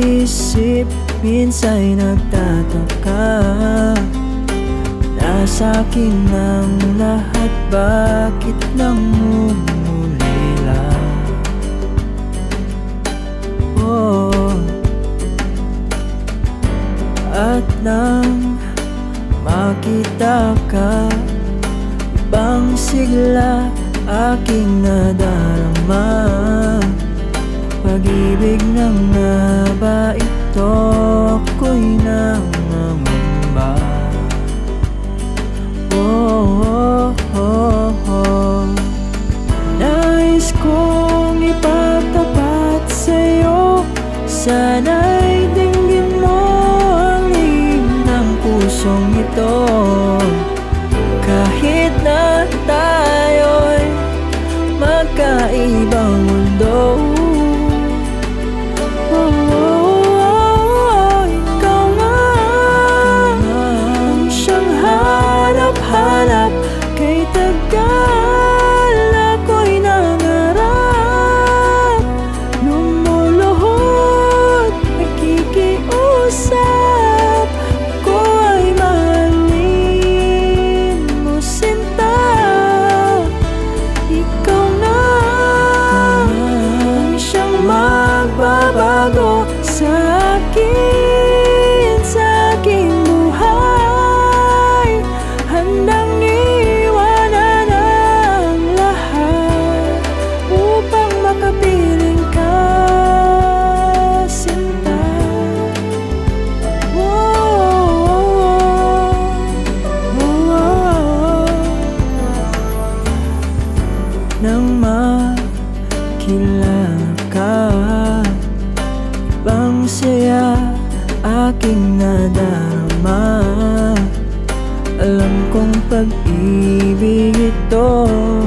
isip minsan'y nagtataka, nasa akin ang lahat, bakit nangungulila? Oh, at nang makita ka, ibang sigla aking nadarama. Pag-ibig na nga ba ito, ako'y nangangamba. Oh, oh, oh, oh. Nais kong ipagtapat sa'yo, sana'y dinggin mo ang lihim ng pusong ito. Kahit na tayo'y magkaibang mundo, hanap kay tagal ako'y nangarap, lumuluhod, nakikiusap, ko ay mahalin mo sinta. Ikaw na ang siyang magbabago sa akin, sa aking buhay. Handang iwanan ang lahat upang makapiling ka, sinta. Oh, oh, oh. Nang makilala ka, ibang saya aking nadarama. Alam kong pag-ibig ito